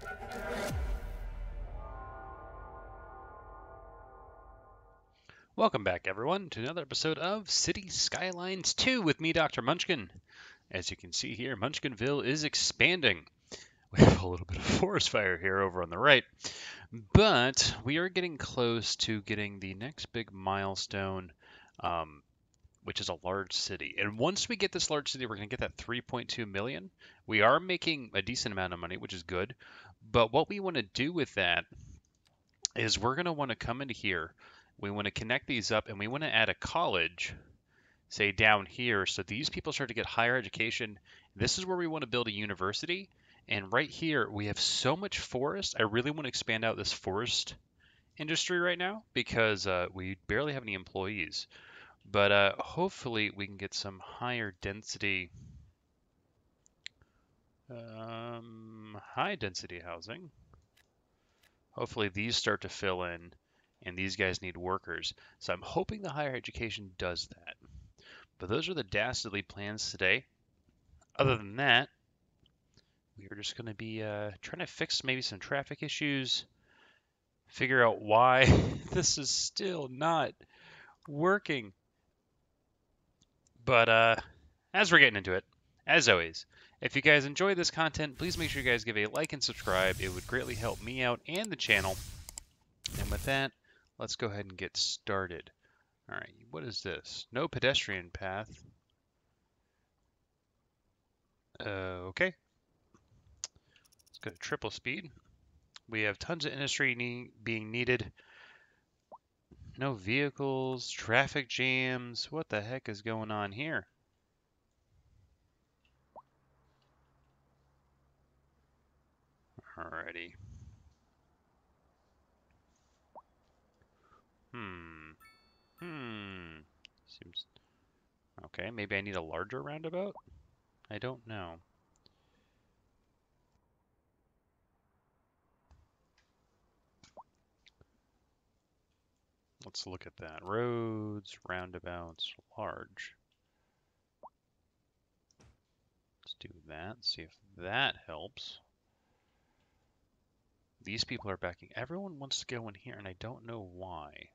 Welcome back, everyone, to another episode of Cities Skylines II with me, Dr. Munchkin. As you can see here, Munchkinville is expanding. We have a little bit of forest fire here over on the right, but we are getting close to getting the next big milestone, which is a large city. And once we get this large city, we're going to get that 3.2 million. We are making a decent amount of money, which is good. But what we want to do with that is we're going to want to come into here. We want to connect these up, and we want to add a college, say down here, so these people start to get higher education. This is where we want to build a university. And right here, we have so much forest. I really want to expand out this forest industry right now because we barely have any employees. But hopefully we can get some higher density, high density housing. Hopefully these start to fill in, and these guys need workers. So I'm hoping the higher education does that. But those are the dastardly plans today. Other than that, we are just going to be trying to fix maybe some traffic issues, figure out why this is still not working. But as we're getting into it, as always, if you guys enjoy this content, please make sure you guys give a like and subscribe. It would greatly help me out and the channel. And with that, let's go ahead and get started. All right, what is this? No pedestrian path. Okay. Let's go to triple speed. We have tons of industry being needed. No vehicles, traffic jams. What the heck is going on here? Alrighty. Seems okay. Maybe I need a larger roundabout? I don't know. Let's look at that. Roads, roundabouts, large. Let's do that. See if that helps. These people are backing. Everyone wants to go in here, and I don't know why.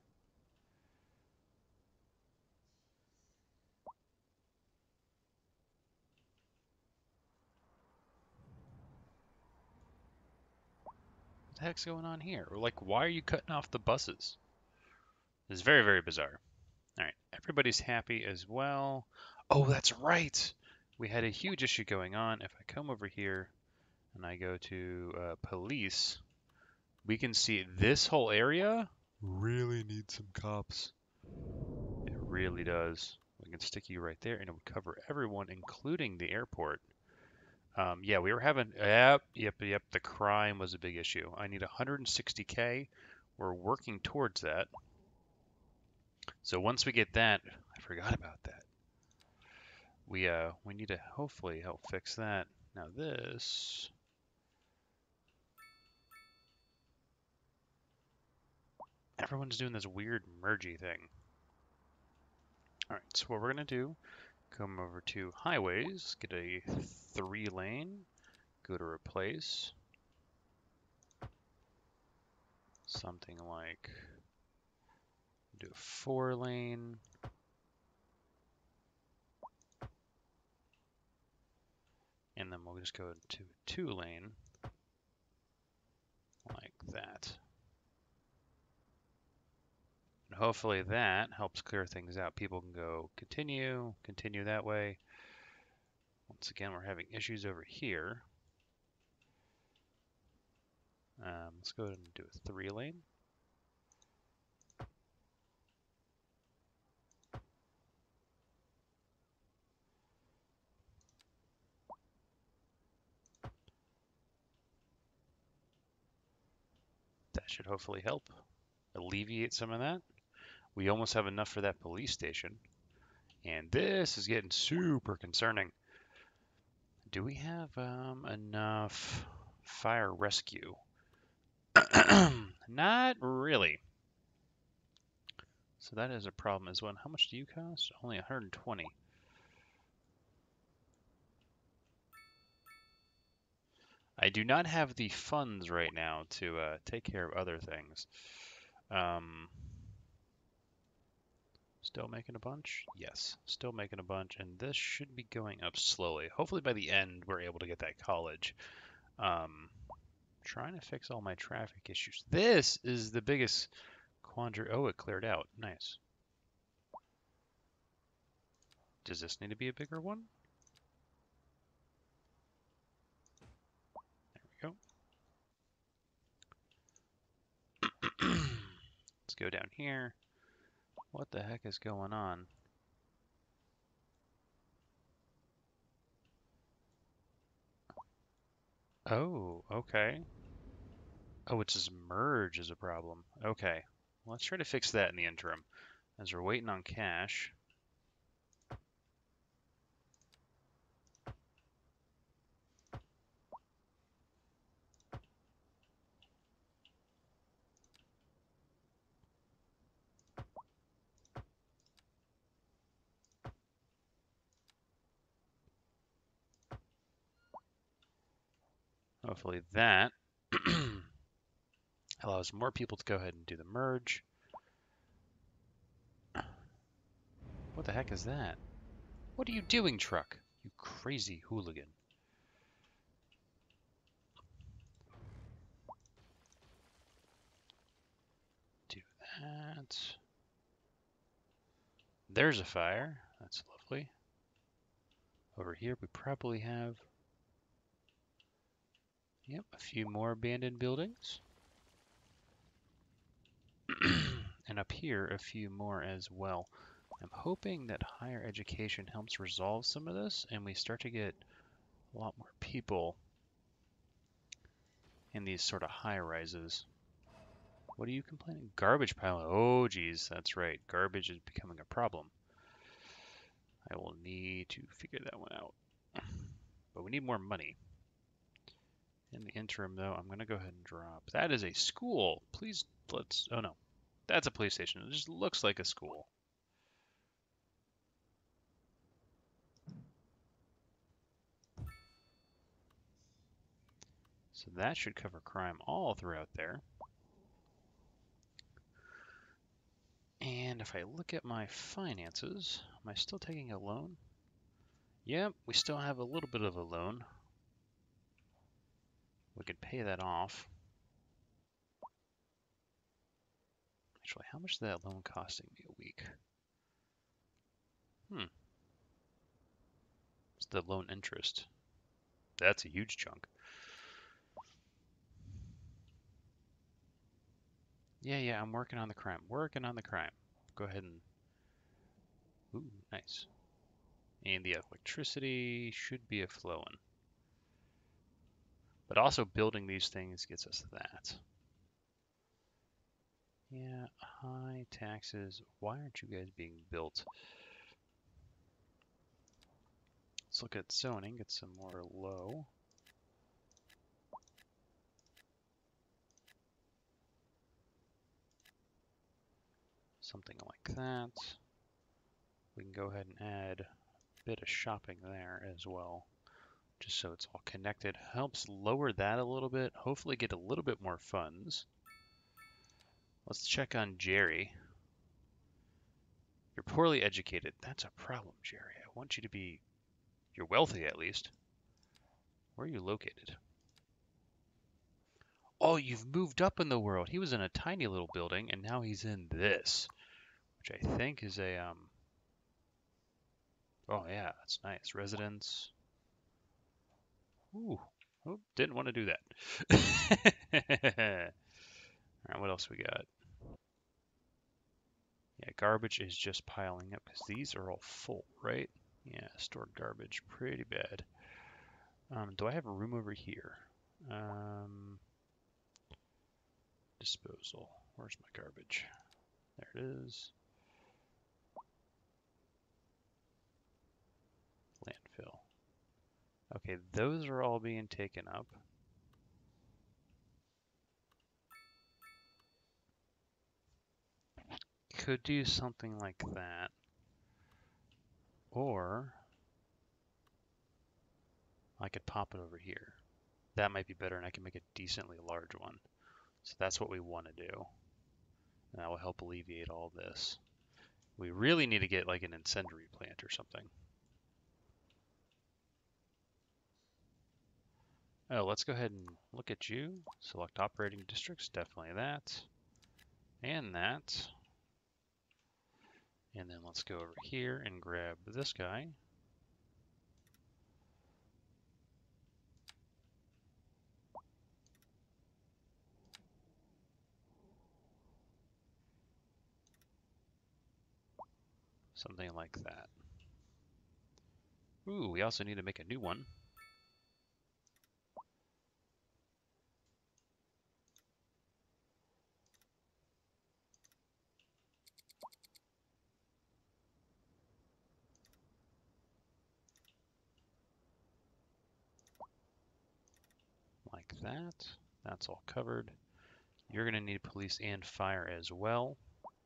What the heck's going on here? Or like, why are you cutting off the buses? It's very, very bizarre. All right, everybody's happy as well. Oh, that's right. We had a huge issue going on. If I come over here and I go to police, we can see this whole area really needs some cops. It really does. We can stick you right there, and it would cover everyone, including the airport. Yeah, we were having, yep. The crime was a big issue. I need 160K. We're working towards that. So once we get that, I forgot about that. We need to hopefully help fix that. Now this, everyone's doing this weird mergey thing. All right, so what we're gonna do, come over to highways, get a 3-lane, go to replace, something like, do a 4-lane, and then we'll just go to 2-lane, like that. And hopefully that helps clear things out. People can go continue that way. Once again, we're having issues over here. Let's go ahead and do a 3-lane. That should hopefully help alleviate some of that. We almost have enough for that police station. And this is getting super concerning. Do we have enough fire rescue? Not really. So that is a problem as well. How much do you cost? Only 120. I do not have the funds right now to take care of other things. Um, Still making a bunch? Yes, still making a bunch, and this should be going up slowly. Hopefully by the end we're able to get that college. Trying to fix all my traffic issues. This is the biggest quandary. Oh, it cleared out. Nice. Does this need to be a bigger one? There we go. Let's go down here. What the heck is going on? Oh, okay. Oh, it's just merge is a problem. Okay. Let's try to fix that in the interim. As we're waiting on cash. Hopefully that allows more people to go ahead and do the merge. What the heck is that? What are you doing, truck? You crazy hooligan. Do that. There's a fire. That's lovely. Over here we probably have, yep, a few more abandoned buildings. And up here, a few more as well. I'm hoping that higher education helps resolve some of this and we start to get a lot more people in these sort of high rises. What are you complaining? Garbage pile. Oh, geez, that's right. Garbage is becoming a problem. I will need to figure that one out. But we need more money. In the interim, though, I'm going to go ahead and drop. That is a school. Please, let's. Oh, no. That's a police station. It just looks like a school. So that should cover crime all throughout there. And if I look at my finances, am I still taking a loan? Yep, we still have a little bit of a loan. We could pay that off. Actually, how much is that loan costing me a week? It's the loan interest. That's a huge chunk. Yeah, I'm working on the crime. Working on the crime. Go ahead and... Ooh, nice. And the electricity should be a flowing. But also building these things gets us that. Yeah, high taxes. Why aren't you guys being built? Let's look at zoning, get some more low. Something like that. We can go ahead and add a bit of shopping there as well, just so it's all connected. Helps lower that a little bit, hopefully get a little bit more funds. Let's check on Jerry. You're poorly educated. That's a problem, Jerry. I want you to be... You're wealthy, at least. Where are you located? Oh, you've moved up in the world. He was in a tiny little building, and now he's in this, which I think is a, Oh, yeah, that's nice. Residence. Ooh. Oh, didn't want to do that. All right, what else we got? Yeah, garbage is just piling up because these are all full, right? Yeah, stored garbage, pretty bad. Do I have a room over here? Disposal. Where's my garbage? There it is. Landfill. Okay, those are all being taken up. Could do something like that. Or I could pop it over here. That might be better, and I can make a decently large one. So that's what we want to do. And that will help alleviate all this. We really need to get like an incendiary plant or something. Oh, let's go ahead and look at you. Select operating districts, definitely that. And that. And then let's go over here and grab this guy. Something like that. Ooh, we also need to make a new one. Like that. That's all covered. You're going to need police and fire as well.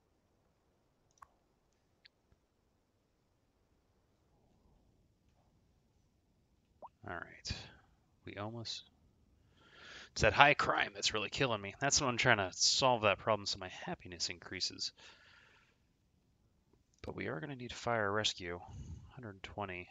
All right. We almost... It's that high crime that's really killing me. That's when I'm trying to solve that problem so my happiness increases. But we are going to need fire rescue. 120.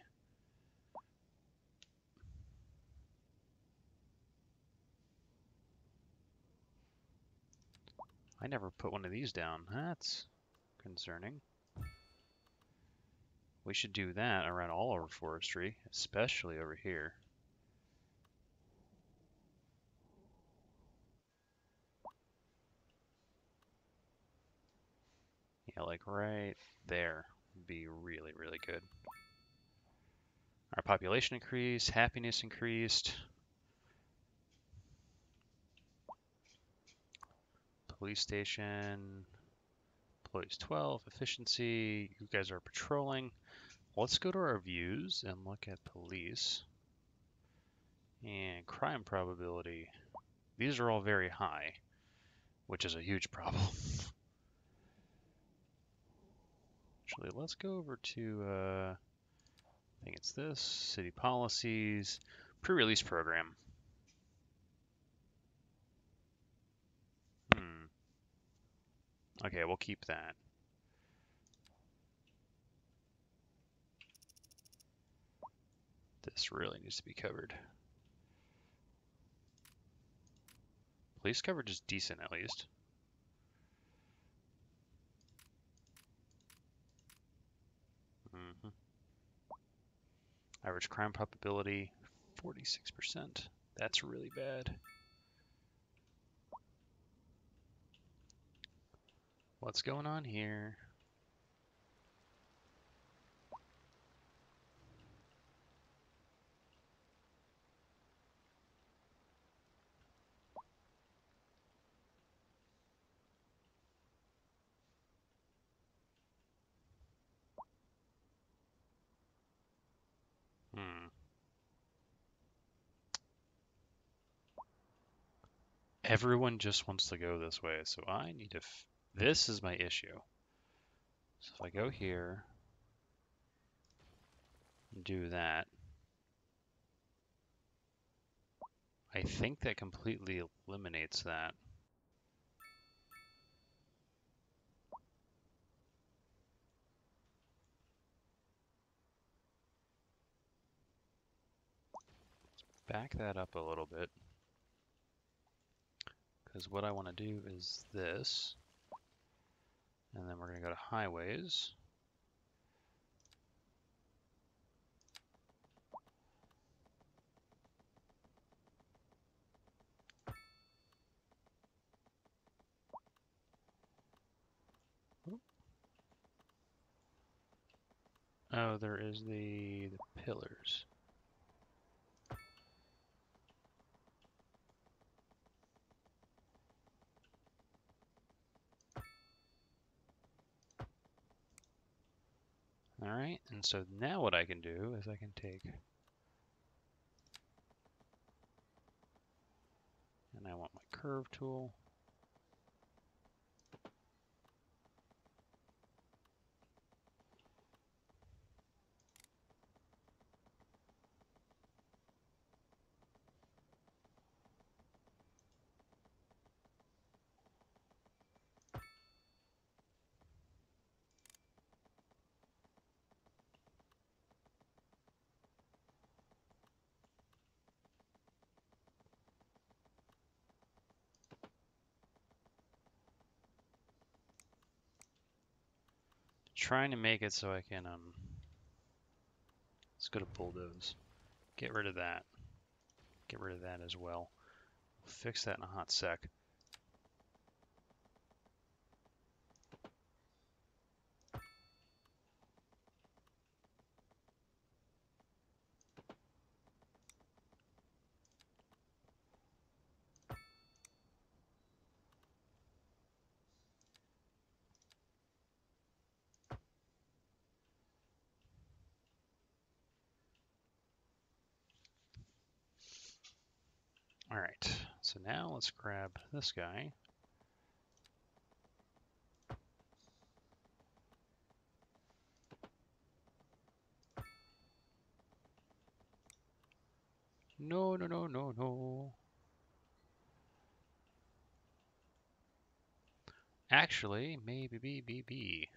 I never put one of these down. That's concerning. We should do that around all over forestry, especially over here. Yeah, like right there would be really, really good. Our population increased, happiness increased. Police station, employees 12, efficiency. You guys are patrolling. Let's go to our views and look at police. And crime probability. These are all very high, which is a huge problem. Actually, let's go over to, I think it's this, city policies, pre-release program. Okay, we'll keep that. This really needs to be covered. Police coverage is decent, at least. Average crime probability, 46%. That's really bad. What's going on here? Everyone just wants to go this way, so I need to... This is my issue. So if I go here, and do that, I think that completely eliminates that. Back that up a little bit. Because what I want to do is this. And then we're going to go to highways. Oh, there is the pillars. Alright, and so now what I can do is I can take... And I want my curve tool. trying to make it so I can, let's go to bulldoze. Get rid of that. Get rid of that as well. We'll fix that in a hot sec. All right, so now let's grab this guy. No, no, no, no, no. Actually, maybe B.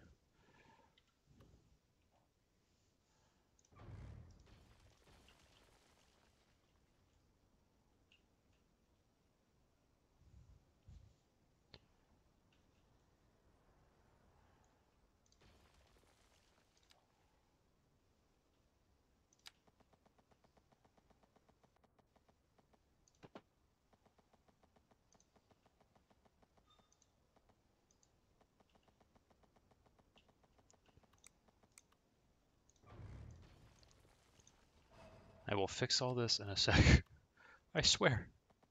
I will fix all this in a sec. I swear.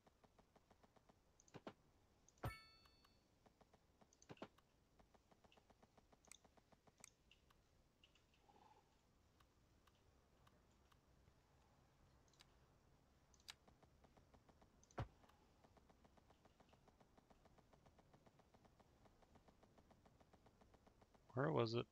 Where was it?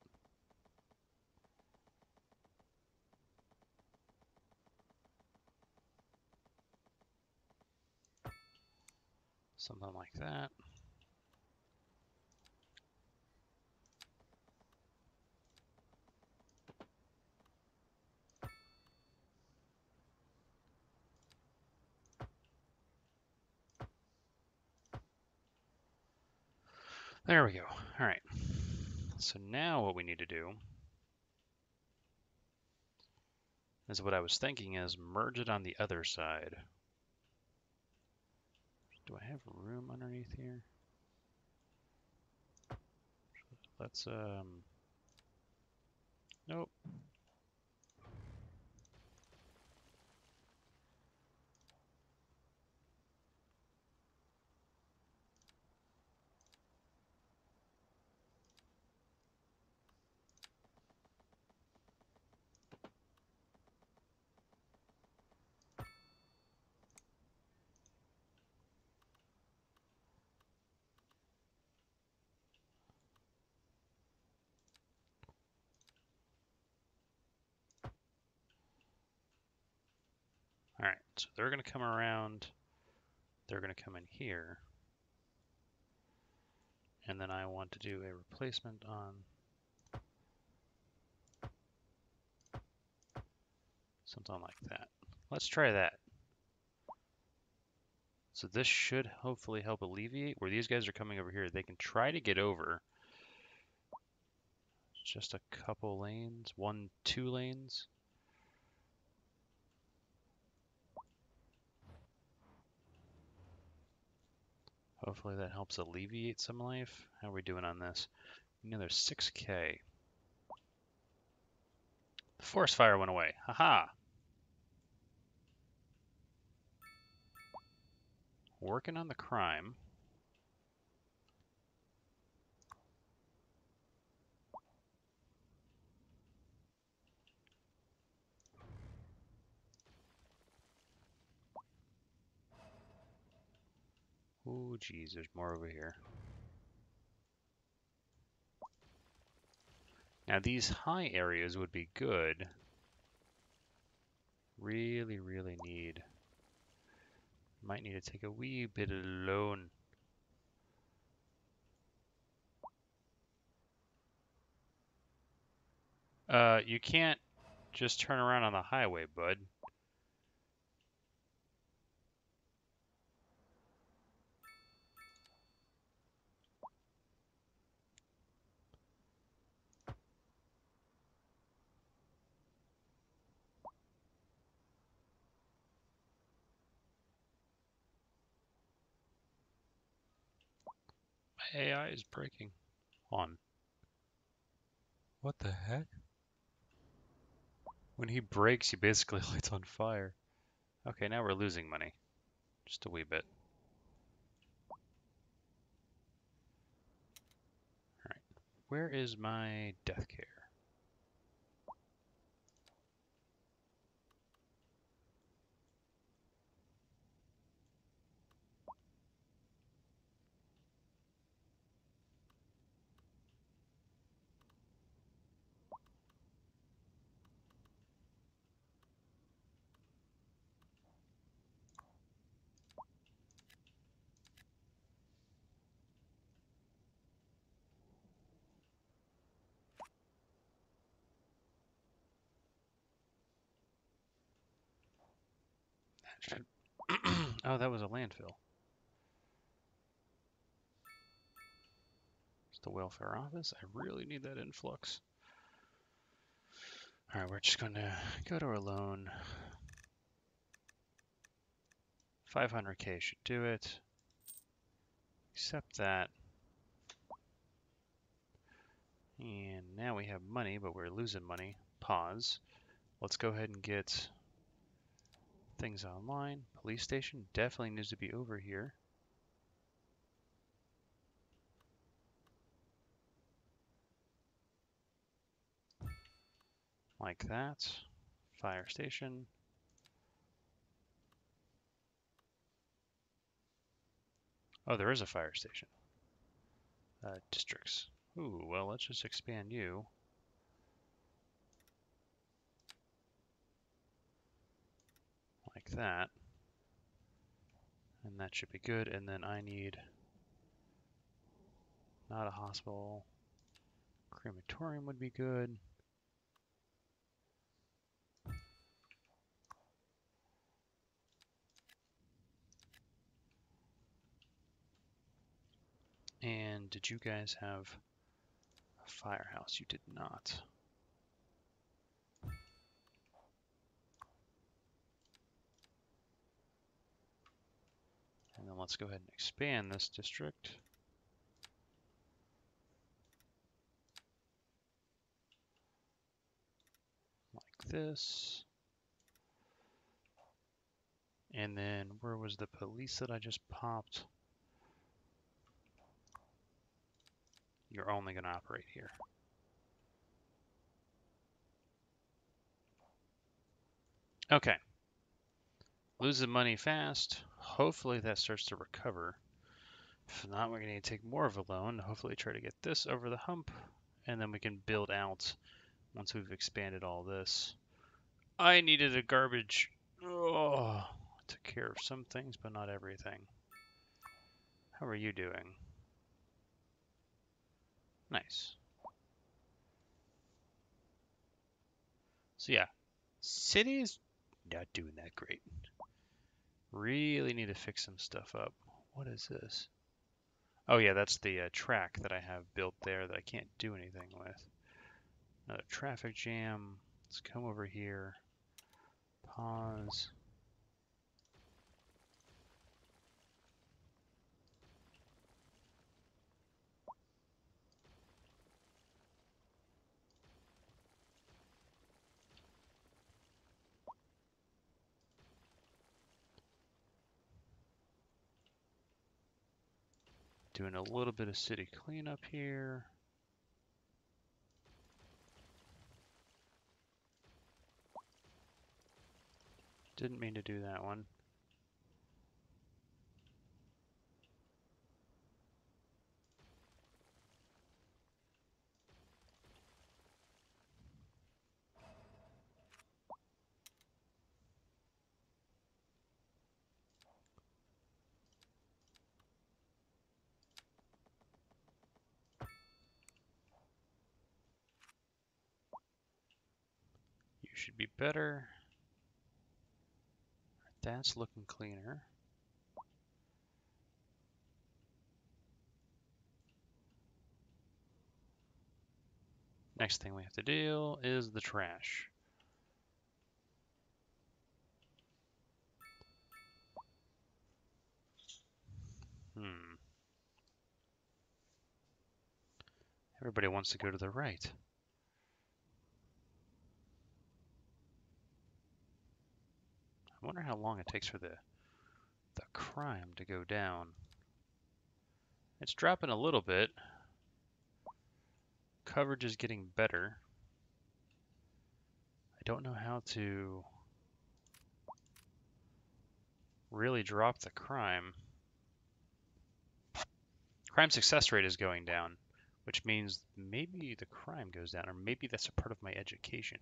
Something like that. There we go. All right. So now what we need to do is what I was thinking is merge it on the other side. Do I have room underneath here? Let's, nope. All right, so they're going to come around. They're going to come in here. And then I want to do a replacement on something like that. Let's try that. So this should hopefully help alleviate where these guys are coming over here. They can try to get over. Just a couple lanes, 1, 2 lanes. Hopefully that helps alleviate some life. How are we doing on this? Another 6K. The forest fire went away. Haha. Working on the crime. Oh, geez, there's more over here. Now these high areas would be good. Really, really need. Might need to take a wee bit of loan. You can't just turn around on the highway, bud. My AI is breaking. On. What the heck? When he breaks, he basically lights on fire. Okay, now we're losing money. Just a wee bit. Alright. Where is my death care? Oh, that was a landfill. It's the welfare office. I really need that influx. Alright, we're just going to go to our loan. 500k should do it. Accept that. And now we have money, but we're losing money. Pause. Let's go ahead and get things online. Police station definitely needs to be over here. Like that. Fire station. Oh, there is a fire station. Districts. Ooh, well, let's just expand you. Like that. And that should be good. And then I need not a hospital. Crematorium would be good. And did you guys have a firehouse? You did not. And then let's go ahead and expand this district. Like this. And then where was the police that I just popped? You're only going to operate here. Okay. Losing money fast. Hopefully that starts to recover. If not, we're going to need to take more of a loan. Hopefully try to get this over the hump. And then we can build out once we've expanded all this. I needed a garbage. Oh, I took care of some things, but not everything. How are you doing? Nice. So yeah, cities not doing that great. Really need to fix some stuff up. What is this? Oh yeah, that's the track that I have built there that I can't do anything with. Another traffic jam. Let's come over here. Pause. Doing a little bit of city cleanup here. Didn't mean to do that one. You should be better. That's looking cleaner. Next thing we have to deal is the trash. Hmm. Everybody wants to go to the right. I wonder how long it takes for the crime to go down. It's dropping a little bit. Coverage is getting better. I don't know how to really drop the crime. Crime success rate is going down, which means maybe the crime goes down, or maybe that's a part of my education.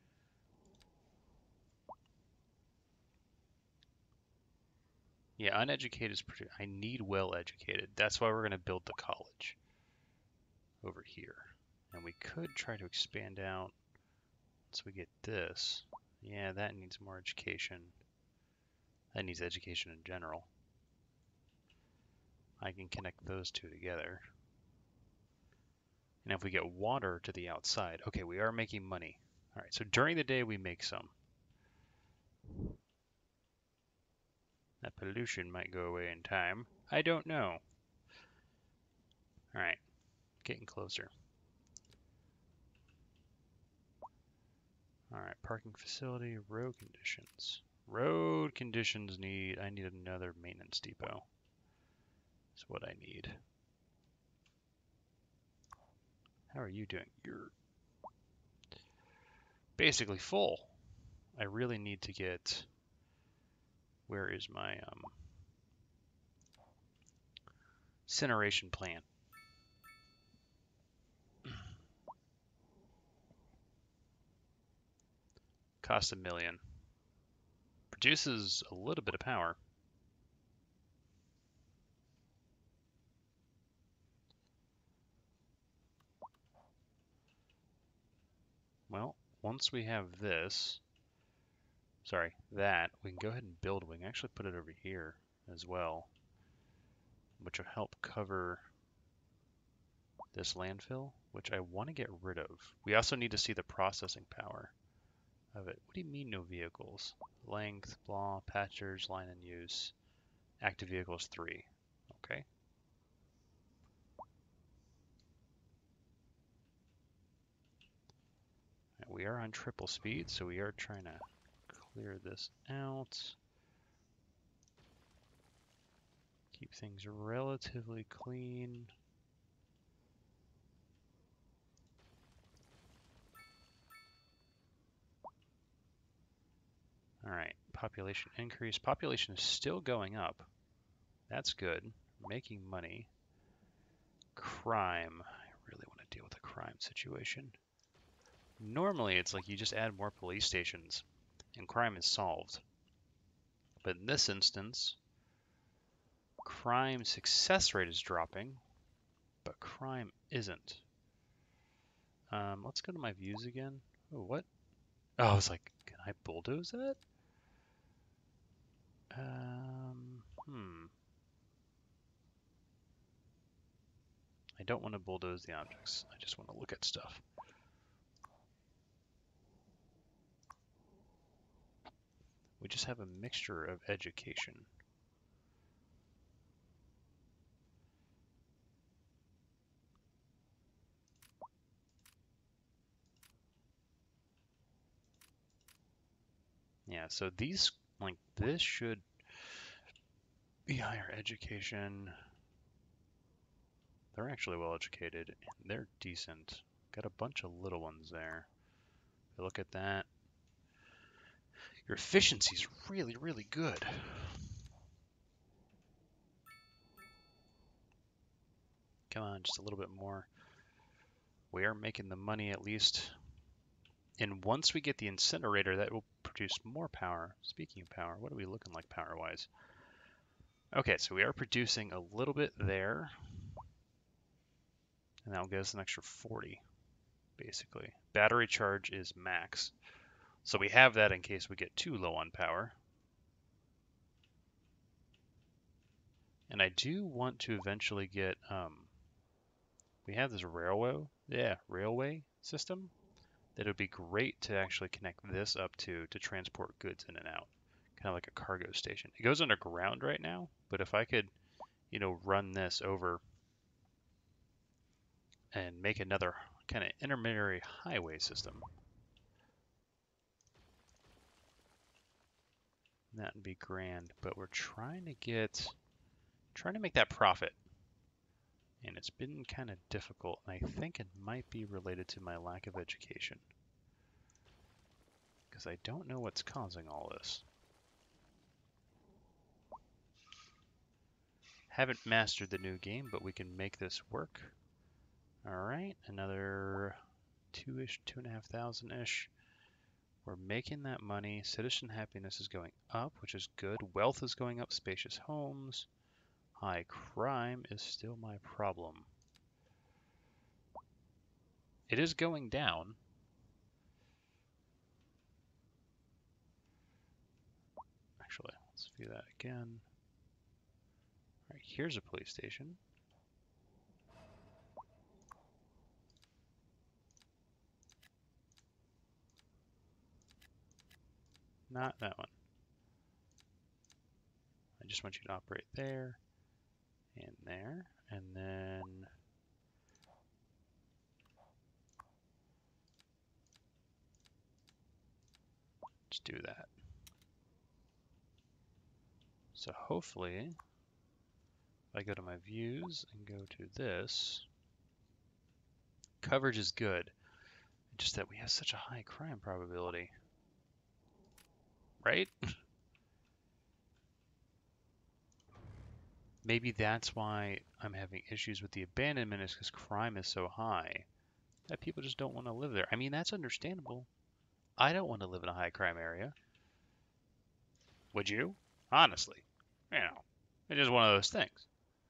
Yeah, uneducated is pretty. I need well educated. That's why we're going to build the college over here. And we could try to expand out once we get this. Yeah, that needs more education. That needs education in general. I can connect those two together. And if we get water to the outside, okay, we are making money. All right, so during the day we make some. That pollution might go away in time. I don't know. All right, getting closer. All right, parking facility, road conditions. Road conditions I need another maintenance depot. That's what I need. How are you doing? You're basically full. I really need to get, where is my incineration plant? Cost $1 million. Produces a little bit of power. Well, once we have this, sorry, that, we can go ahead and build. We can actually put it over here as well, which will help cover this landfill, which I want to get rid of. We also need to see the processing power of it. What do you mean no vehicles? Length, blah, patchers, line in use. Active vehicles 3. Okay. We are on triple speed, so we are trying to clear this out. Keep things relatively clean. All right, population increase. Population is still going up. That's good. Making money. Crime. I really want to deal with a crime situation. Normally, it's like you just add more police stations and crime is solved. But in this instance, crime success rate is dropping, but crime isn't. Let's go to my views again. Oh, what? Oh, I was like, can I bulldoze that? I don't want to bulldoze the objects. I just want to look at stuff. We just have a mixture of education. Yeah, so these, like, this should be higher education. They're actually well educated, and they're decent. Got a bunch of little ones there. If you look at that, your efficiency is really, really good. Come on, just a little bit more. We are making the money at least. And once we get the incinerator, that will produce more power. Speaking of power, what are we looking like power-wise? Okay, so we are producing a little bit there. And that'll give us an extra 40, basically. Battery charge is max. So we have that in case we get too low on power. And I do want to eventually get, we have this railway system that would be great to actually connect this up to transport goods in and out. Kind of like a cargo station. It goes underground right now, but if I could, run this over and make another kind of intermediary highway system. That would be grand, but we're trying to make that profit. And it's been kind of difficult, and I think it might be related to my lack of education. Because I don't know what's causing all this. Haven't mastered the new game, but we can make this work. Alright, another 2,500-ish. We're making that money. Citizen happiness is going up, which is good. Wealth is going up. Spacious homes. High crime is still my problem. It is going down. Actually, let's view that again. All right, here's a police station. Not that one. I just want you to operate there and there, and then let's do that. So hopefully, if I go to my views and go to this, coverage is good. Just that we have such a high crime probability, right? Maybe that's why I'm having issues with the abandonment, is because crime is so high that people just don't want to live there. I mean, that's understandable. I don't want to live in a high crime area. Would you? Honestly. You know, it's just one of those things.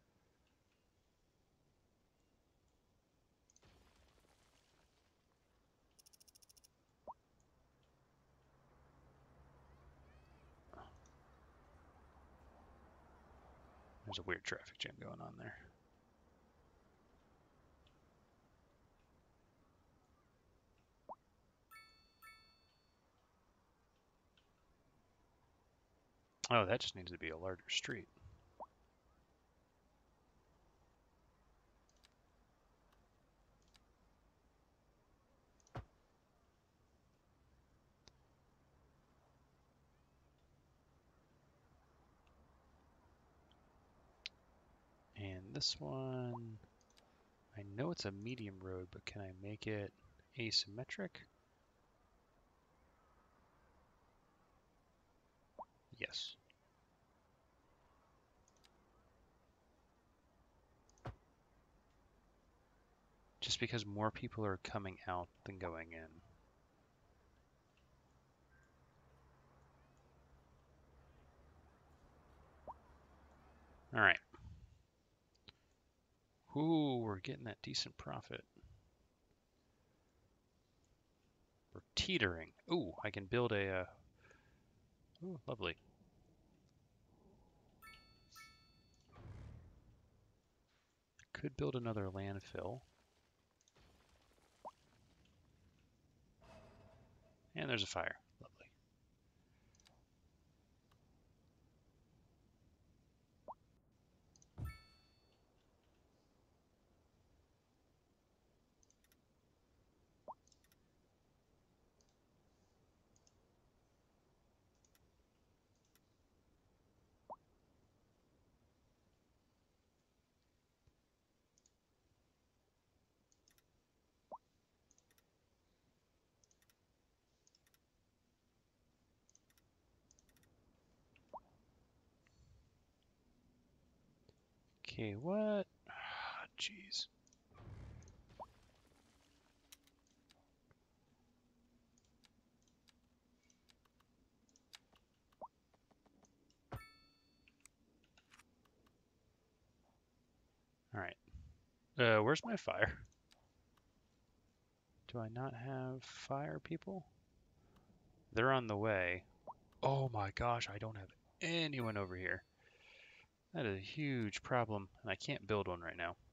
There's a weird traffic jam going on there. Oh, that just needs to be a larger street. And this one, I know it's a medium road, but can I make it asymmetric? Yes. Just because more people are coming out than going in. All right. Ooh, we're getting that decent profit. We're teetering. Ooh, I can build a... ooh, lovely. Could build another landfill. And there's a fire. Lovely. Okay, what? Jeez. All right. Where's my fire? Do I not have fire people? They're on the way. Oh my gosh, I don't have anyone over here. That is a huge problem, and I can't build one right now.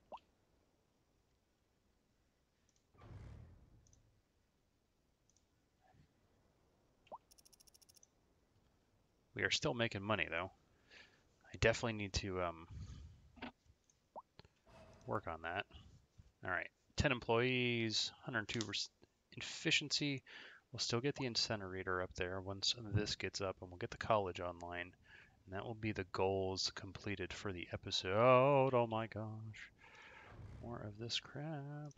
We are still making money, though. I definitely need to work on that. All right, 10 employees, 102 efficiency. We'll still get the incinerator up there once this gets up, and we'll get the college online. And that will be the goals completed for the episode. Oh my gosh. More of this crap.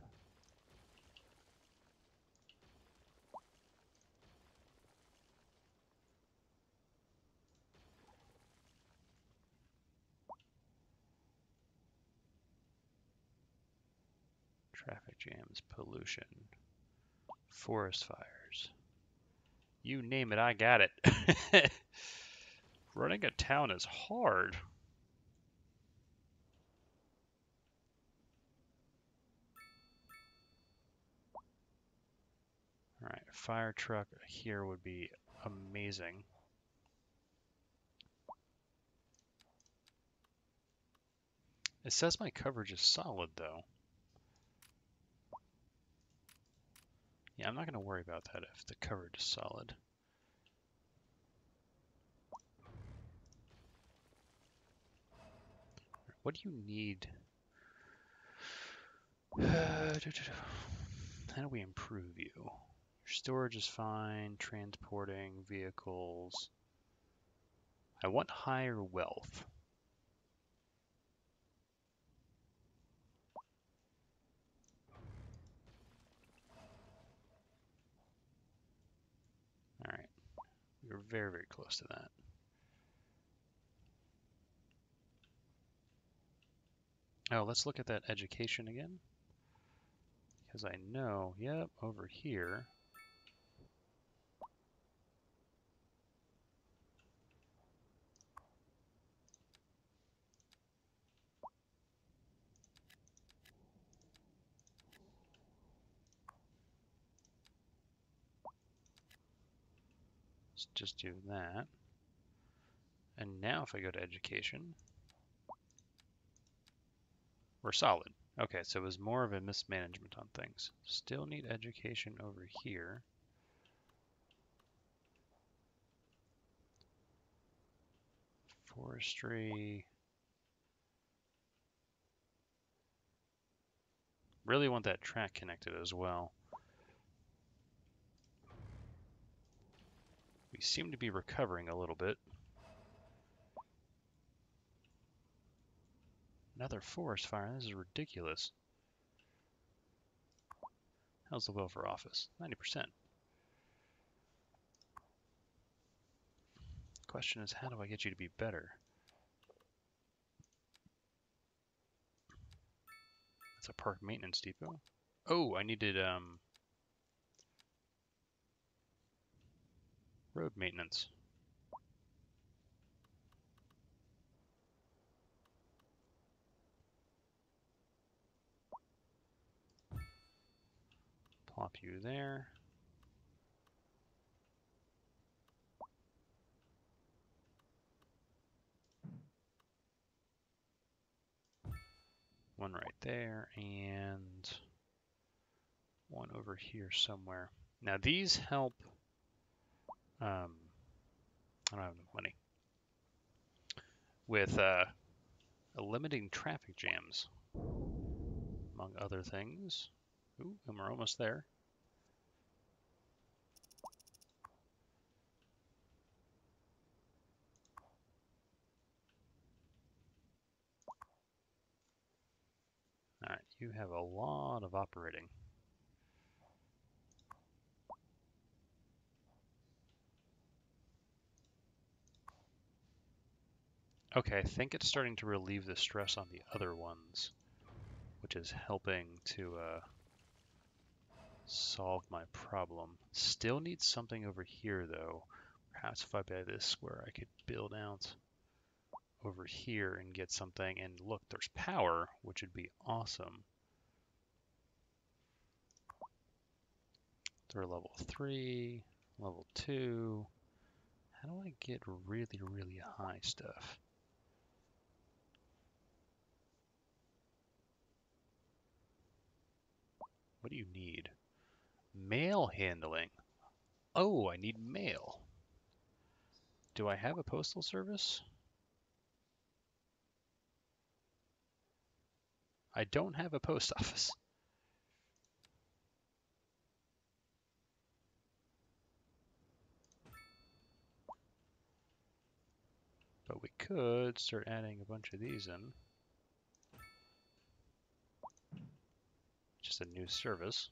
Traffic jams, pollution, forest fires. You name it, I got it. Running a town is hard. All right, fire truck here would be amazing. It says my coverage is solid, though. Yeah, I'm not going to worry about that if the coverage is solid. What do you need? How do we improve you? Your storage is fine. Transporting vehicles. I want higher wealth. All right. We're very, very close to that. Oh, let's look at that education again. Because I know, yep, over here. Let's just do that. And now if I go to education, we're solid. Okay, so it was more of a mismanagement on things. Still need education over here. Forestry. Really want that track connected as well. We seem to be recovering a little bit. Another forest fire. This is ridiculous. How's the welfare office? 90%. Question is, how do I get you to be better? That's a park maintenance depot. Oh, I needed road maintenance. Plop you there. One right there, and one over here somewhere. Now these help. I don't have enough money. With limiting traffic jams, among other things. Ooh, and we're almost there. All right, you have a lot of operating. Okay, I think it's starting to relieve the stress on the other ones, which is helping to solve my problem. Still need something over here, though. Perhaps if I buy this square, I could build out over here and get something. And look, there's power, which would be awesome. They're level 3, level 2. How do I get really, really high stuff? What do you need? Mail handling. Oh, I need mail. Do I have a postal service? I don't have a post office. could start adding a bunch of these in. Just a new service.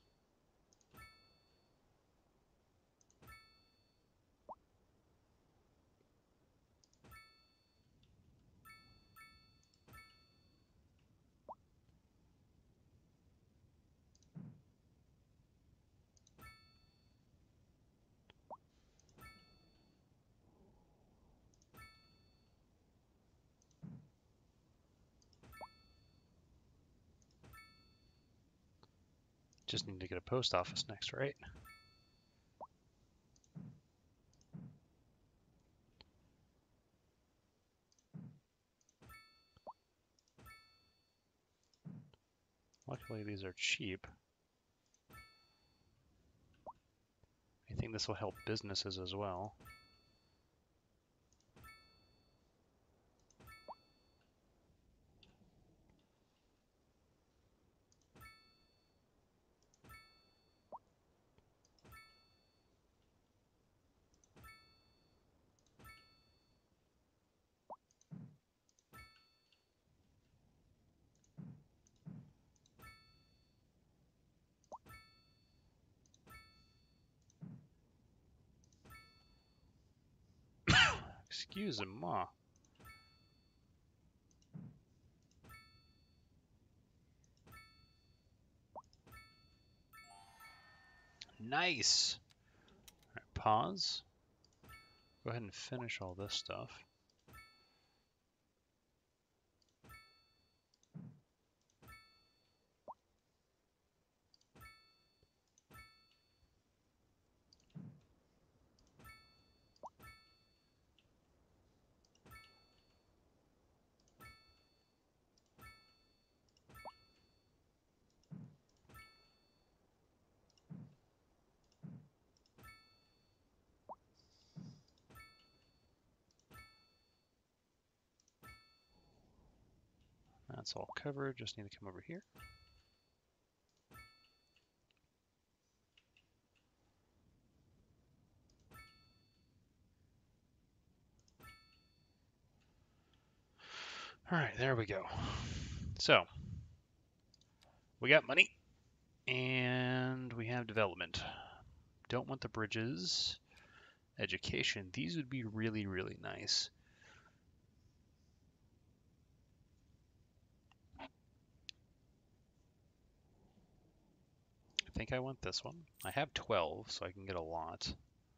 Just need to get a post office next, right? Luckily, these are cheap. I think this will help businesses as well. Excuse-moi. Nice. All right, pause. Go ahead and finish all this stuff. That's all covered. Just need to come over here. All right, there we go. So, we got money, and we have development. Don't want the bridges. Education. These would be really, really nice. I think I want this one. I have 12, so I can get a lot.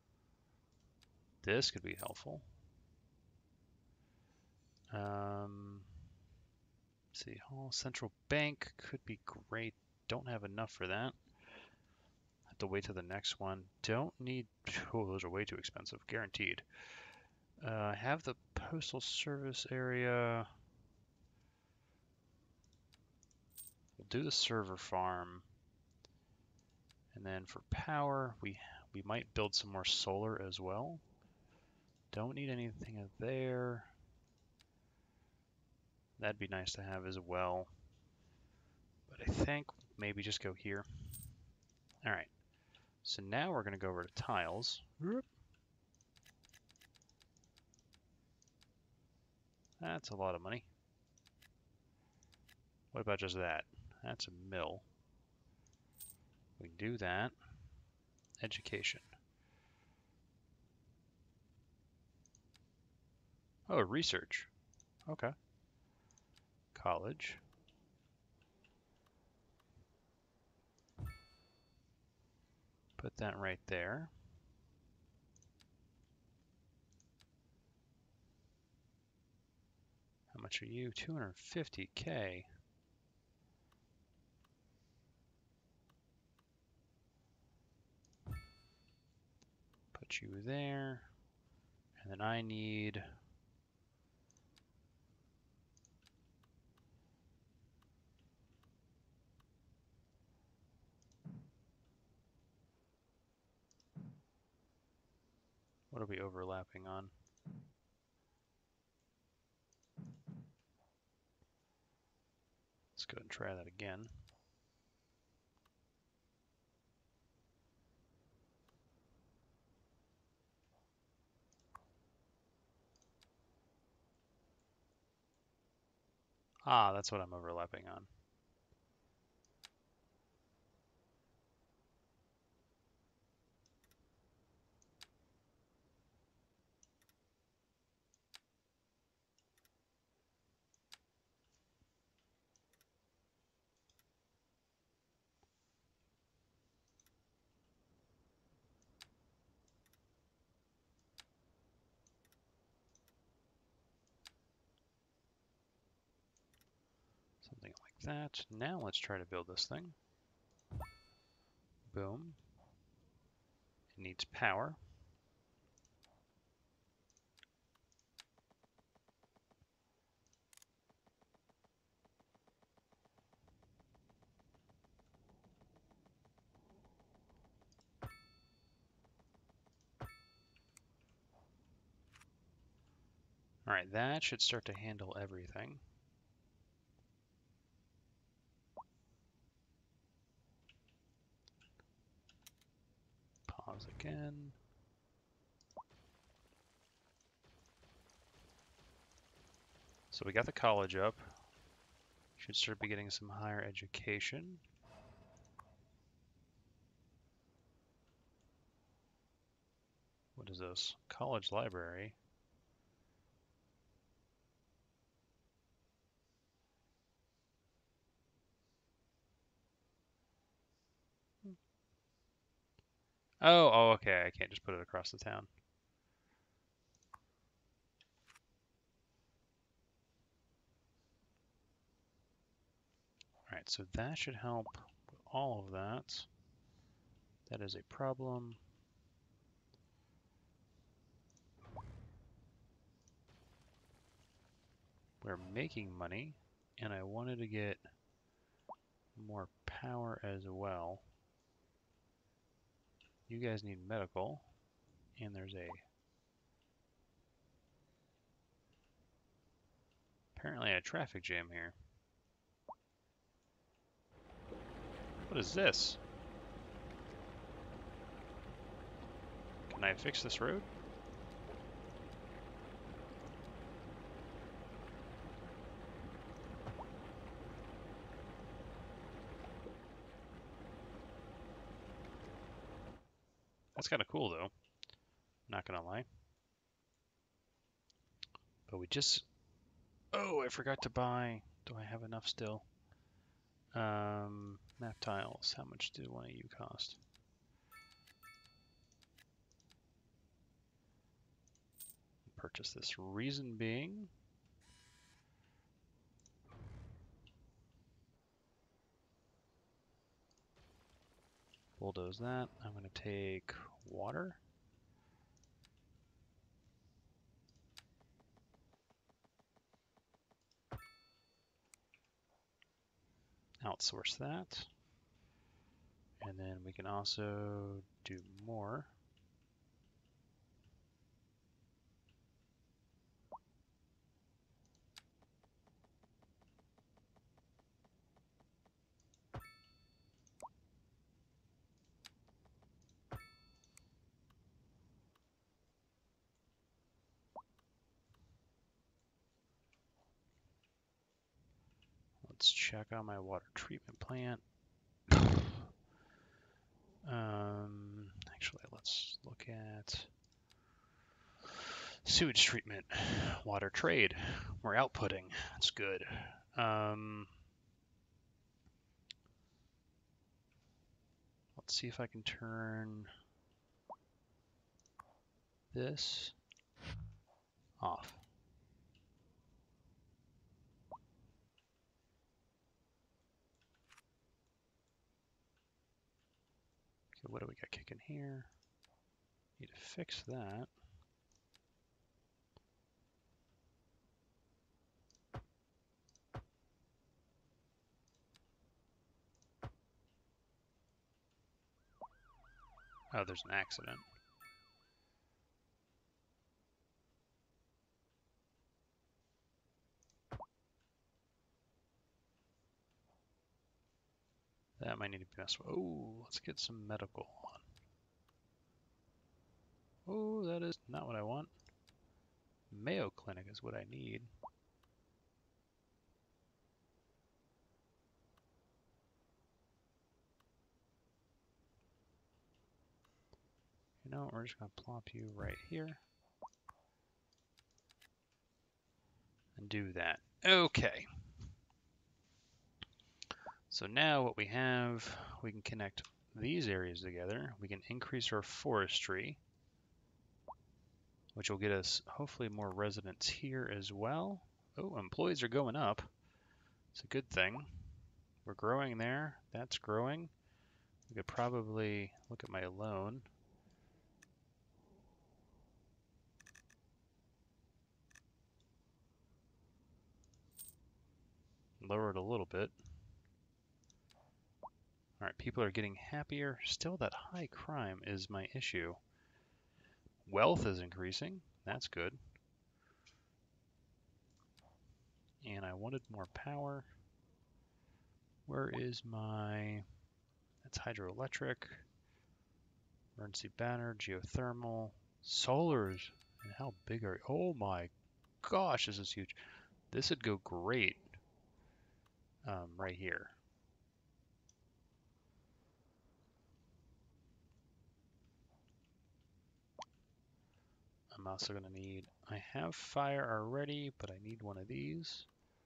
This could be helpful. City Hall, Central Bank could be great. Don't have enough for that. Have to wait till the next one. Don't need. Oh, those are way too expensive. Guaranteed. I have the Postal Service area. We'll do the server farm. And then for power, we might build some more solar as well. Don't need anything there. That'd be nice to have as well. But I think maybe just go here. All right. So now we're going to go over to tiles. That's a lot of money. What about just that? That's a mill. We can do that. Education. Oh, research. Okay. College. Put that right there. How much are you? 250K. Put you there. And then I need... What are we overlapping on? Let's go ahead and try that again. Ah, that's what I'm overlapping on. Something like that. Now let's try to build this thing. Boom. It needs power. Alright, that should start to handle everything. Pause again. So we got the college up. Should start be getting some higher education. What is this? College library. Oh, okay. I can't just put it across the town. Alright, so that should help with all of that. That is a problem. We're making money, and I wanted to get more power as well. You guys need medical, and there's apparently a traffic jam here. What is this? Can I fix this road? That's kind of cool, though. Not gonna lie. But we just... Oh, I forgot to buy... Do I have enough still? Map tiles. How much do one of you cost? Purchase this. Reason being... Bulldoze that. I'm going to take water. Outsource that. And then we can also do more. Let's check on my water treatment plant. Actually, let's look at sewage treatment, water trade. We're outputting. That's good. Let's see if I can turn this off. Okay, what do we got kicking here? Need to fix that. Oh, there's an accident. That might need to be messed with. Oh, let's get some medical on. Oh, that is not what I want. Mayo Clinic is what I need. no, we're just going to plop you right here. And do that. Okay. So now what we have, we can connect these areas together. We can increase our forestry, which will get us hopefully more residents here as well. Oh, employees are going up. It's a good thing. We're growing there. That's growing. We could probably look at my loan. Lower it a little bit. All right, people are getting happier. Still, that high crime is my issue. Wealth is increasing. That's good. And I wanted more power. Where is my... That's hydroelectric. Emergency banner, geothermal, solars. And how big are... Oh my gosh, this is huge. This would go great right here. I'm also going to need... I have fire already, but I need one of these.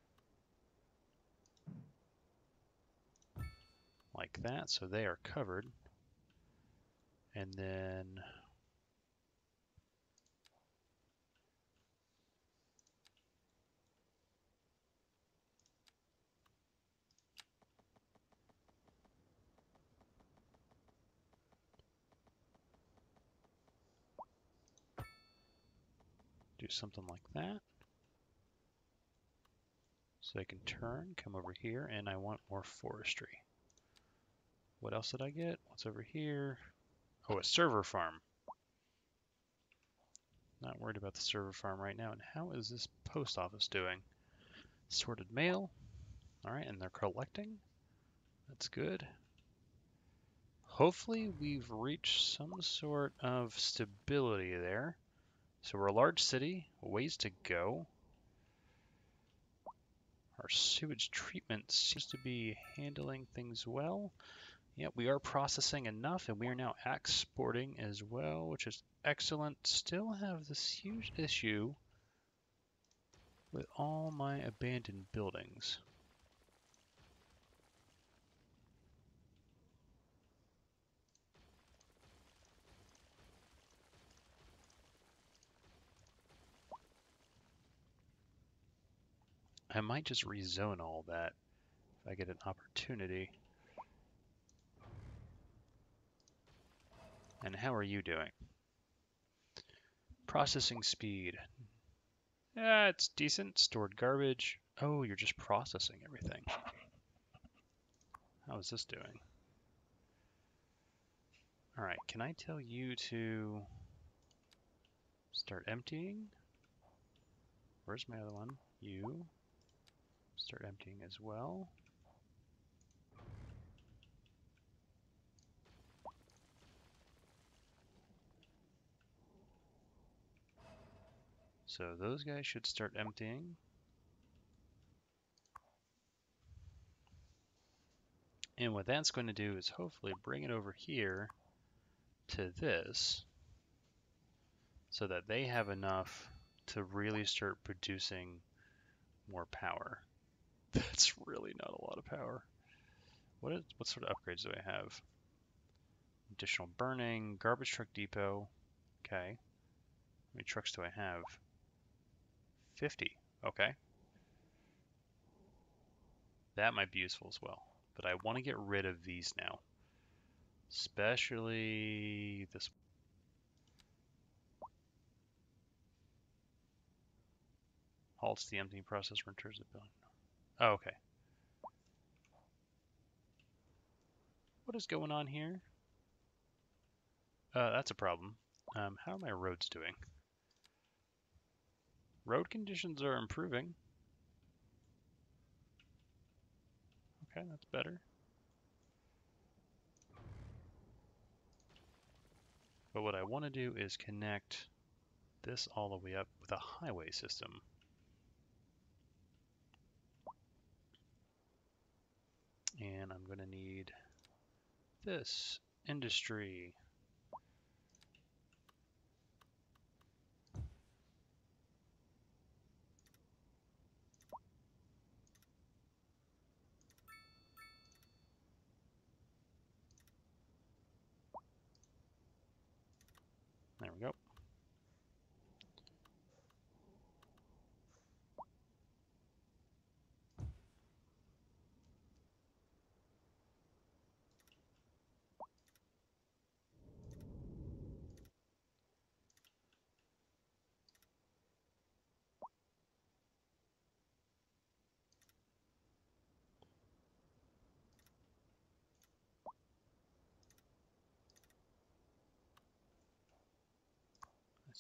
Like that, so they are covered. And then... do something like that. So I can turn, come over here, and I want more forestry. What else did I get? What's over here? Oh, a server farm. Not worried about the server farm right now. And how is this post office doing? Sorted mail. All right, and they're collecting. That's good. Hopefully we've reached some sort of stability there. So we're a large city, ways to go. Our sewage treatment seems to be handling things well. Yeah, we are processing enough, and we are now exporting as well, which is excellent. Still have this huge issue with all my abandoned buildings. I might just rezone all that if I get an opportunity. And how are you doing? Processing speed. Yeah, it's decent. Stored garbage. Oh, you're just processing everything. How is this doing? All right, can I tell you to start emptying? Where's my other one? You. Start emptying as well. So those guys should start emptying. And what that's going to do is hopefully bring it over here to this so that they have enough to really start producing more power. That's really not a lot of power. What sort of upgrades do I have? Additional burning, garbage truck depot. Okay. How many trucks do I have? 50. Okay. That might be useful as well. But I want to get rid of these now. Especially this one. Halts the emptying process, returns the building. Oh, okay. What is going on here? That's a problem. How are my roads doing? Road conditions are improving. Okay, that's better. But what I want to do is connect this all the way up with a highway system. And I'm going to need this industry.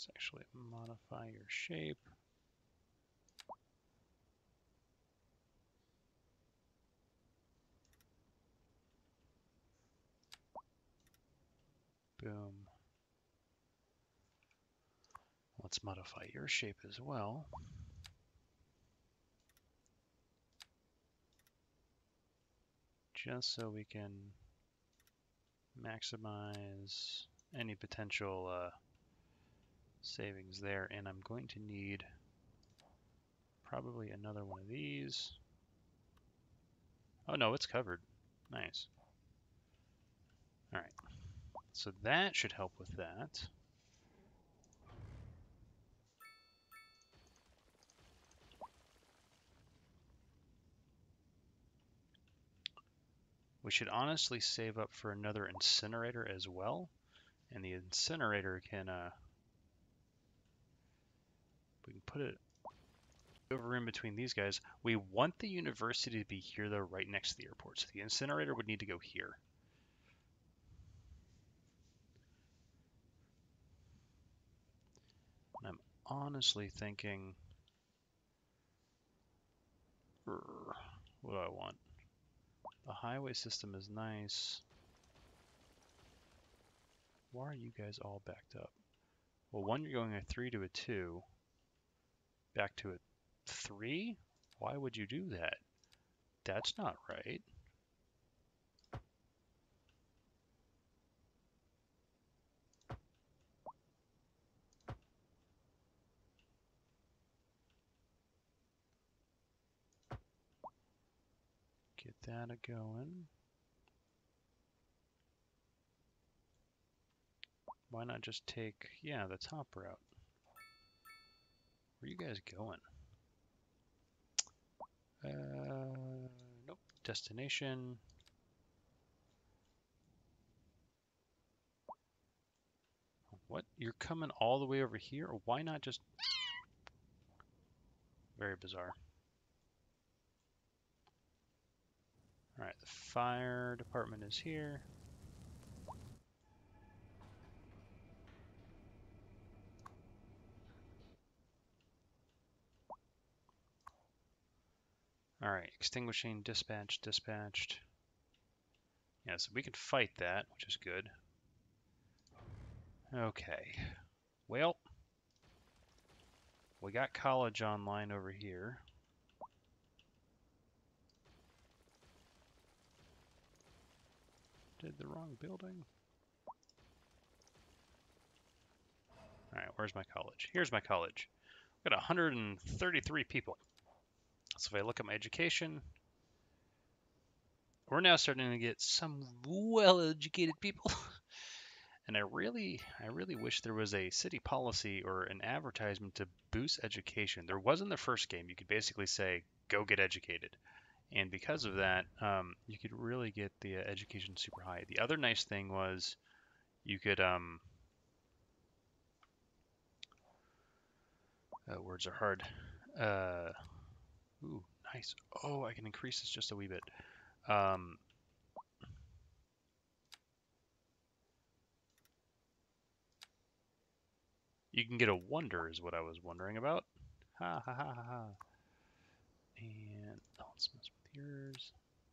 Let's actually modify your shape. Boom. Let's modify your shape as well. Just so we can maximize any potential savings there. And I'm going to need probably another one of these. Oh no, it's covered. Nice. All right. So that should help with that. We should honestly save up for another incinerator as well. And the incinerator can, we can put it over in between these guys. We want the university to be here though, right next to the airport. So the incinerator would need to go here. And I'm honestly thinking, what do I want? The highway system is nice. Why are you guys all backed up? Well, one, you're going a 3 to a 2. Back to a 3? Why would you do that? That's not right. Get that a-going. Why not just take, yeah, the top route? Where are you guys going? Nope. Destination. What? You're coming all the way over here? Why not just... Very bizarre. Alright, the fire department is here. Alright, extinguishing, dispatched, dispatched. Yeah, so we can fight that, which is good. Okay. Well, we got college online over here. Did the wrong building? Alright, where's my college? Here's my college. We've got 133 people. So if I look at my education, we're now starting to get some well-educated people. And I really wish there was a city policy or an advertisement to boost education. There was in the first game. You could basically say, go get educated. And because of that, you could really get the education super high. The other nice thing was you could, words are hard. Ooh, nice. Oh, I can increase this just a wee bit. You can get a wonder is what I was wondering about. Ha ha ha ha ha. And let's mess with yours.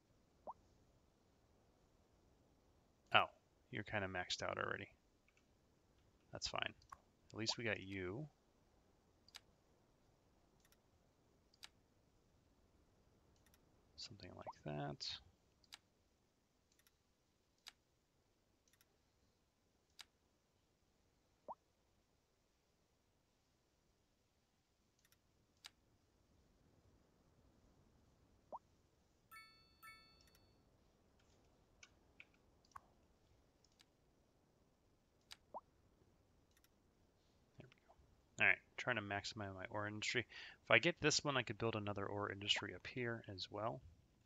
Oh, you're kind of maxed out already. That's fine. At least we got you. Something like that. There we go. All right, trying to maximize my ore industry. If I get this one, I could build another ore industry up here as well.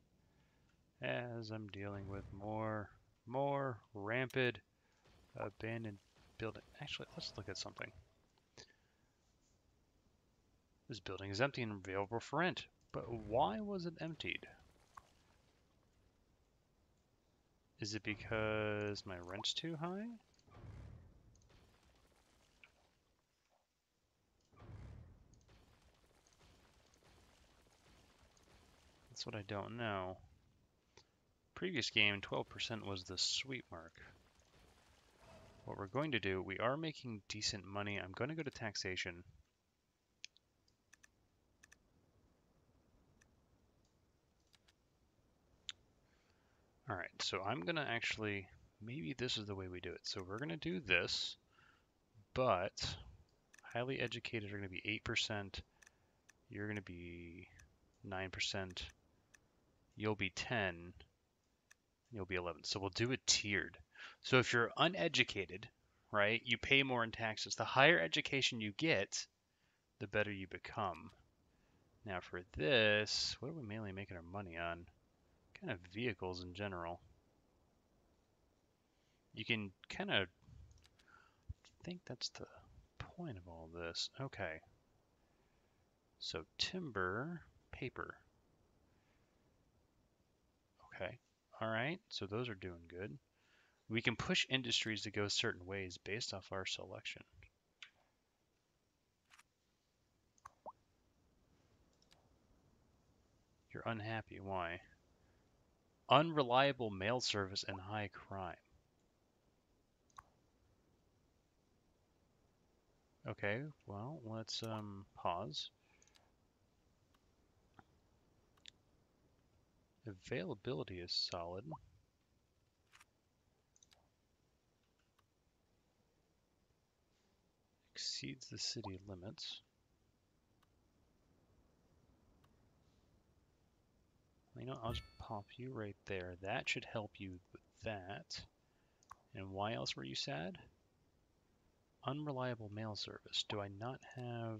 As I'm dealing with more rampant abandoned building. Actually, let's look at something. This building is empty and available for rent. But why was it emptied? Is it because my rent's too high? That's what I don't know. Previous game, 12% was the sweet mark. What we're going to do, we are making decent money. I'm going to go to taxation. Alright, so I'm going to actually, maybe this is the way we do it. So we're going to do this, but highly educated are going to be 8%. You're going to be 9%. You'll be 10. You'll be 11. So we'll do it tiered. So if you're uneducated, right, you pay more in taxes. The higher education you get, the better you become. Now for this, what are we mainly making our money on? Kind of vehicles in general. You can kind of think that's the point of all this. Okay. So timber, paper. Okay. All right. So those are doing good. We can push industries to go certain ways based off our selection. You're unhappy. Why? Unreliable mail service and high crime. Okay, well, let's pause. Availability is solid. Exceeds the city limits. You know, I'll just pop you right there. That should help you with that. And why else were you sad? Unreliable mail service. Do I not have...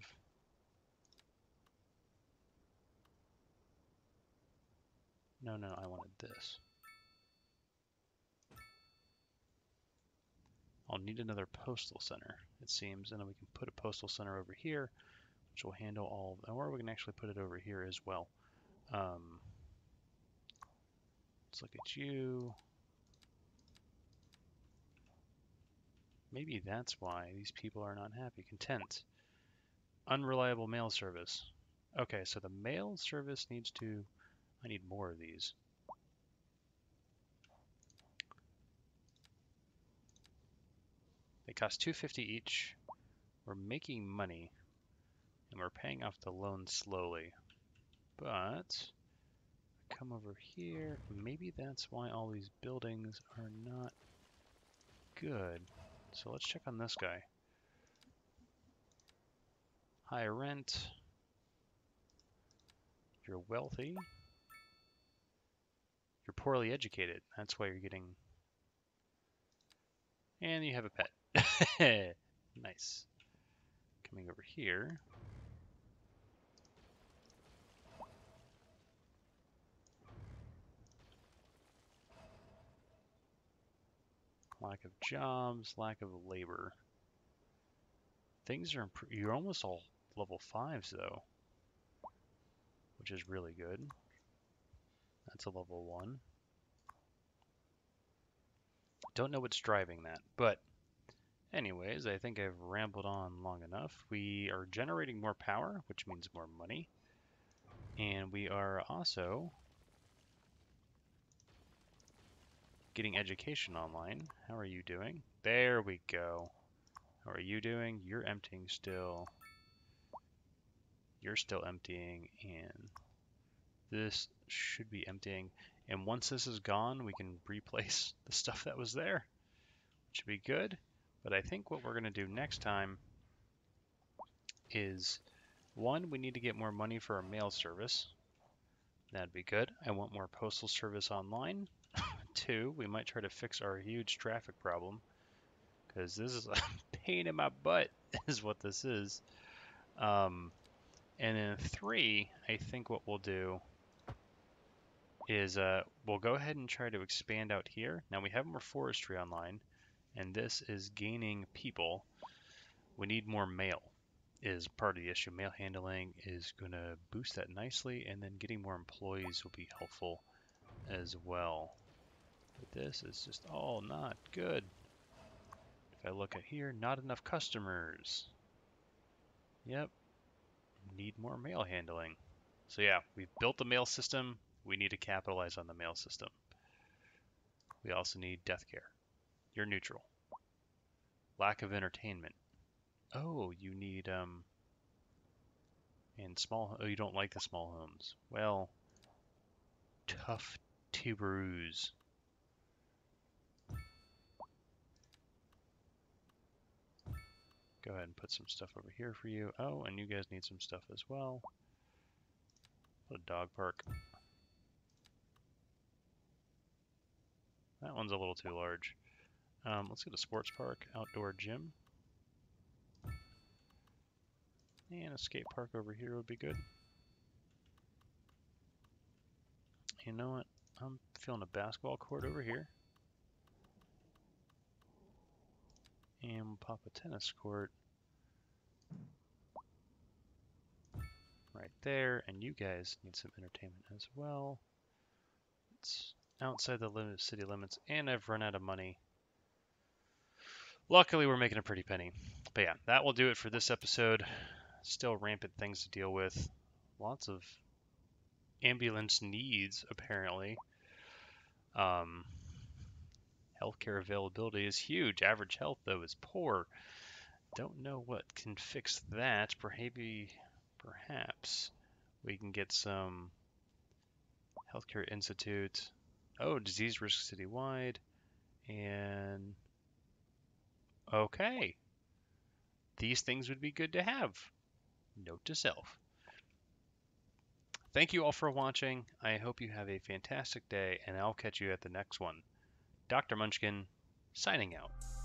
No, I wanted this. I'll need another postal center, it seems, and then we can put a postal center over here, which will handle all of... Or we can actually put it over here as well. Let's look at you. Maybe that's why these people are not happy. Content. Unreliable mail service. Okay, so the mail service needs to... I need more of these. They cost $2.50 each. We're making money, and we're paying off the loan slowly. But come over here. Maybe that's why all these buildings are not good. So let's check on this guy. High rent. You're wealthy. You're poorly educated. That's why you're getting... And you have a pet. Nice. Coming over here. Lack of jobs, lack of labor. Things are you're almost all level 5s though, which is really good. That's a level 1. Don't know what's driving that, but anyways, I think I've rambled on long enough. We are generating more power, which means more money. And we are also getting education online. How are you doing? There we go. How are you doing? You're emptying still. You're still emptying, and this should be emptying. And once this is gone, we can replace the stuff that was there, which should be good. But I think what we're going to do next time is, one, we need to get more money for our mail service. That'd be good. I want more postal service online. 2, we might try to fix our huge traffic problem, because this is a pain in my butt is what this is. And then 3, I think what we'll do is we'll go ahead and try to expand out here. Now we have more forestry online, and this is gaining people. We need more mail is part of the issue. Mail handling is going to boost that nicely, and then getting more employees will be helpful as well. But this is just all not good. If I look at here, not enough customers. Yep, need more mail handling. So yeah, we've built the mail system. We need to capitalize on the mail system. We also need death care. You're neutral. Lack of entertainment. Oh, you need and small. Oh, you don't like the small homes. Well, tough to bruise. Go ahead and put some stuff over here for you. Oh, and you guys need some stuff as well. Put a dog park. That one's a little too large. Let's get a sports park, outdoor gym. And a skate park over here would be good. You know what? I'm feeling a basketball court over here. And we'll pop a tennis court right there. And you guys need some entertainment as well. It's outside the city limits, and I've run out of money. Luckily, we're making a pretty penny. But yeah, that will do it for this episode. Still rampant things to deal with. Lots of ambulance needs, apparently. Healthcare availability is huge. Average health, though, is poor. Don't know what can fix that. Perhaps we can get some healthcare institute. Oh, disease risk citywide. And okay. These things would be good to have. Note to self. Thank you all for watching. I hope you have a fantastic day, and I'll catch you at the next one. Dr. Munchkin, signing out.